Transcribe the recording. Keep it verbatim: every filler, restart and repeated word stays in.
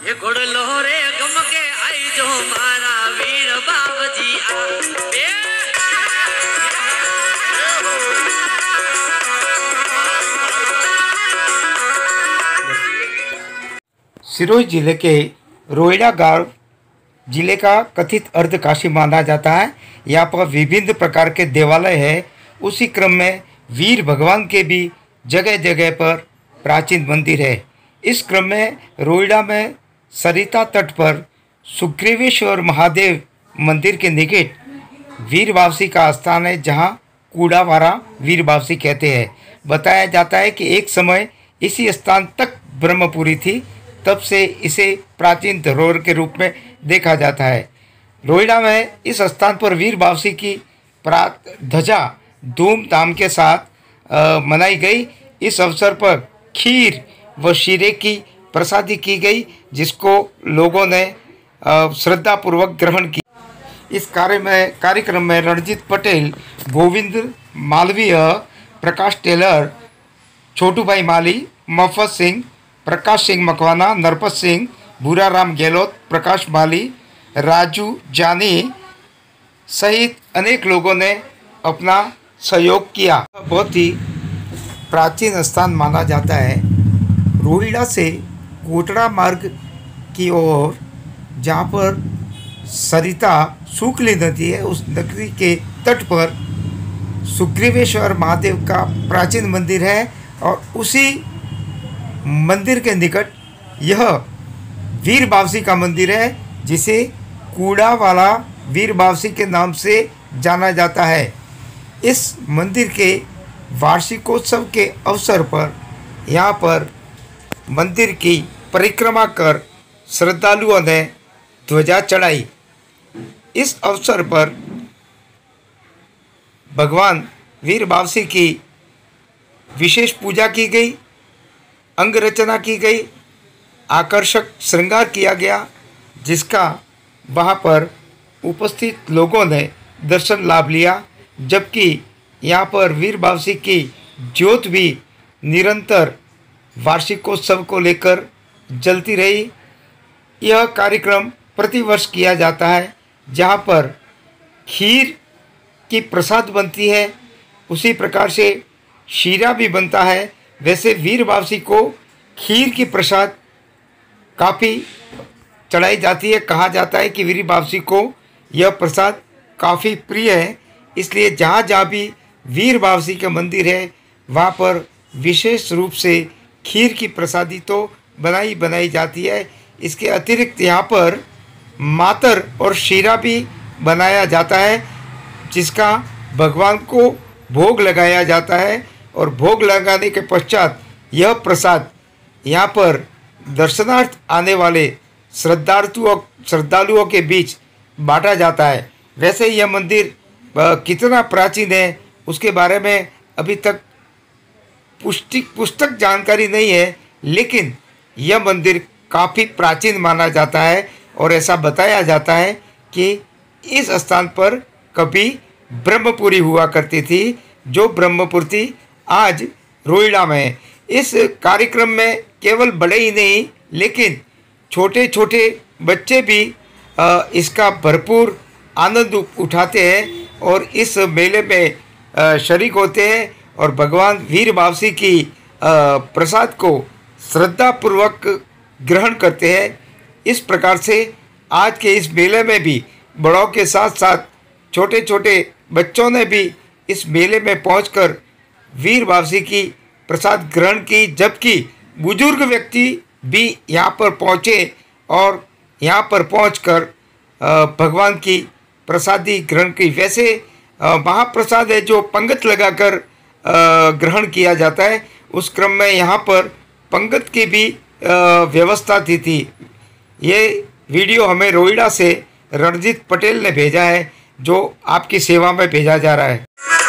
ये गुड़ लोहरे गम के आई जो मारा वीर बाबजी आ ए सिरोही जिले के रोहिड़ा गांव जिले का कथित अर्धकाशी माना जाता है। यहाँ पर विभिन्न प्रकार के देवालय है। उसी क्रम में वीर भगवान के भी जगह जगह पर प्राचीन मंदिर है। इस क्रम में रोहिड़ा में सरिता तट पर सुग्रीवेश्वर महादेव मंदिर के निकट वीर वापसी का स्थान है, जहाँ कूड़ावारा वीर वापसी कहते हैं। बताया जाता है कि एक समय इसी स्थान तक ब्रह्मपुरी थी, तब से इसे प्राचीन धरोहर के रूप में देखा जाता है। रोहिड़ा में इस स्थान पर वीर वापसी की प्रात ध्वजा धूमधाम के साथ आ, मनाई गई। इस अवसर पर खीर व शीरे की प्रसादी की गई, जिसको लोगों ने श्रद्धापूर्वक ग्रहण किया। इस कार्य में कार्यक्रम में रणजीत पटेल, गोविंद मालवीय, प्रकाश टेलर, छोटू भाई माली, मफत सिंह, प्रकाश सिंह मकवाना, नरपत सिंह, भूराराम गहलोत, प्रकाश माली, राजू जानी सहित अनेक लोगों ने अपना सहयोग किया। बहुत ही प्राचीन स्थान माना जाता है। रोहिड़ा से कोटड़ा मार्ग की ओर, जहाँ पर सरिता शुक्ल नदी है, उस नदी के तट पर सुग्रीवेश्वर महादेव का प्राचीन मंदिर है और उसी मंदिर के निकट यह वीर वापसी का मंदिर है, जिसे कूड़ा वाला वीर वापसी के नाम से जाना जाता है। इस मंदिर के वार्षिकोत्सव के अवसर पर यहाँ पर मंदिर की परिक्रमा कर श्रद्धालुओं ने ध्वजा चढ़ाई। इस अवसर पर भगवान वीर वापसी की विशेष पूजा की गई, अंग रचना की गई, आकर्षक श्रृंगार किया गया, जिसका वहाँ पर उपस्थित लोगों ने दर्शन लाभ लिया। जबकि यहाँ पर वीर वापसी की ज्योत भी निरंतर वार्षिकोत्सव को लेकर जलती रही। यह कार्यक्रम प्रतिवर्ष किया जाता है, जहाँ पर खीर की प्रसाद बनती है, उसी प्रकार से शीरा भी बनता है। वैसे वीर वापसी को खीर की प्रसाद काफ़ी चढ़ाई जाती है। कहा जाता है कि वीर वापसी को यह प्रसाद काफ़ी प्रिय है, इसलिए जहाँ जहाँ भी वीर वापसी के मंदिर है, वहाँ पर विशेष रूप से खीर की प्रसादी तो बनाई बनाई जाती है। इसके अतिरिक्त यहाँ पर मातर और शीरा भी बनाया जाता है, जिसका भगवान को भोग लगाया जाता है और भोग लगाने के पश्चात यह प्रसाद यहाँ पर दर्शनार्थ आने वाले श्रद्धालुओं श्रद्धालुओं के बीच बांटा जाता है। वैसे यह मंदिर कितना प्राचीन है, उसके बारे में अभी तक पुष्टि पुस्तक जानकारी नहीं है, लेकिन यह मंदिर काफ़ी प्राचीन माना जाता है और ऐसा बताया जाता है कि इस स्थान पर कभी ब्रह्मपुरी हुआ करती थी, जो ब्रह्मपुरी आज रोहिड़ा में है। इस कार्यक्रम में केवल बड़े ही नहीं, लेकिन छोटे छोटे बच्चे भी इसका भरपूर आनंद उठाते हैं और इस मेले में शरीक होते हैं और भगवान वीर वापसी की प्रसाद को श्रद्धापूर्वक ग्रहण करते हैं। इस प्रकार से आज के इस मेले में भी बड़ों के साथ साथ छोटे छोटे बच्चों ने भी इस मेले में पहुंचकर वीर वापसी की प्रसाद ग्रहण की, जबकि बुजुर्ग व्यक्ति भी यहाँ पर पहुँचे और यहाँ पर पहुंचकर भगवान की प्रसादी ग्रहण की। वैसे महाप्रसाद है जो पंगत लगाकर ग्रहण किया जाता है, उस क्रम में यहाँ पर पंगत की भी व्यवस्था थी थी ये वीडियो हमें रोहिड़ा से रणजीत पटेल ने भेजा है, जो आपकी सेवा में भेजा जा रहा है।